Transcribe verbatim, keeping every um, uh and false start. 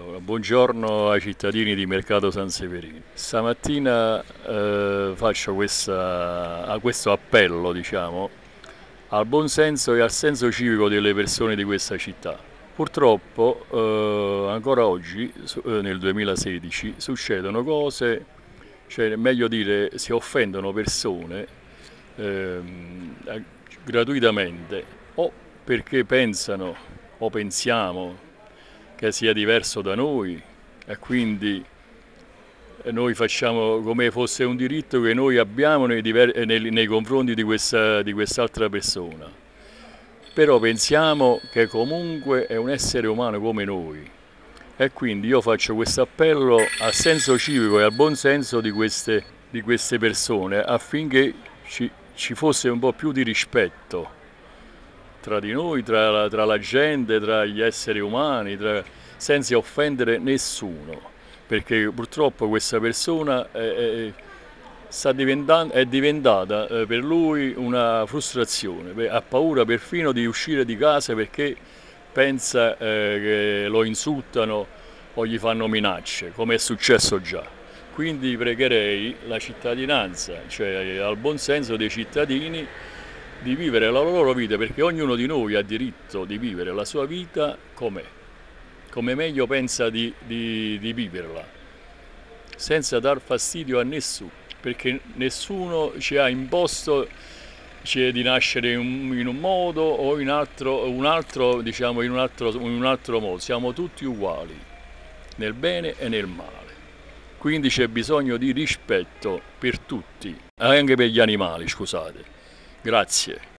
Allora, buongiorno ai cittadini di Mercato San Severino. Stamattina eh, faccio questa- a questo appello, diciamo, al buon senso e al senso civico delle persone di questa città. Purtroppo eh, ancora oggi, su- eh, nel duemilasedici, succedono cose, cioè meglio dire, si offendono persone ehm, eh, gratuitamente o perché pensano o pensiamo che sia diverso da noi e quindi noi facciamo come fosse un diritto che noi abbiamo nei, diver- nei- nei confronti di questa, di quest'altra persona. Però pensiamo che comunque è un essere umano come noi e quindi io faccio questo appello al senso civico e al buon senso di queste, di queste persone affinché ci, ci fosse un po' più di rispetto tra di noi, tra la, tra la gente, tra gli esseri umani, tra- senza offendere nessuno, perché purtroppo questa persona è, è- sta diventando, è diventata eh, per lui una frustrazione, Beh, ha paura perfino di uscire di casa perché pensa eh, che lo insultano o gli fanno minacce, come è successo già. Quindi pregherei la cittadinanza, cioè al buon senso dei cittadini, di vivere la loro vita, perché ognuno di noi ha diritto di vivere la sua vita com'è, come meglio pensa di, di, di viverla, senza dar fastidio a nessuno, perché nessuno ci ha imposto cioè, di nascere in un, in un modo o in altro, un altro, diciamo, in un altro, in un altro modo, siamo tutti uguali, nel bene e nel male. Quindi c'è bisogno di rispetto per tutti, anche per gli animali, scusate. Grazie.